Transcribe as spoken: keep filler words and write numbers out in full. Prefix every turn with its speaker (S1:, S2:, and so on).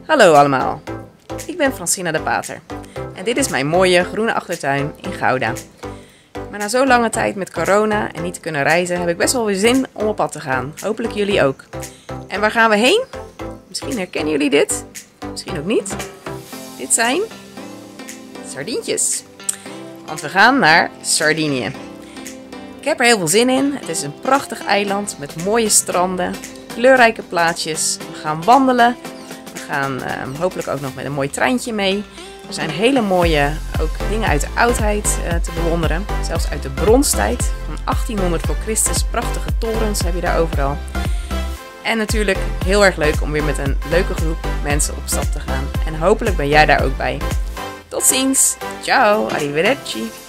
S1: Hallo allemaal, ik ben Francina de Pater en dit is mijn mooie groene achtertuin in Gouda. Maar na zo'n lange tijd met corona en niet te kunnen reizen heb ik best wel weer zin om op pad te gaan. Hopelijk jullie ook. En waar gaan we heen? Misschien herkennen jullie dit, misschien ook niet. Dit zijn sardientjes, want we gaan naar Sardinië. Ik heb er heel veel zin in. Het is een prachtig eiland met mooie stranden, kleurrijke plaatsjes. We gaan wandelen. We gaan uh, hopelijk ook nog met een mooi treintje mee. Er zijn hele mooie ook dingen uit de oudheid uh, te bewonderen. Zelfs uit de bronstijd van achttienhonderd voor Christus. Prachtige torens heb je daar overal. En natuurlijk heel erg leuk om weer met een leuke groep mensen op stap te gaan. En hopelijk ben jij daar ook bij. Tot ziens. Ciao. Arrivederci.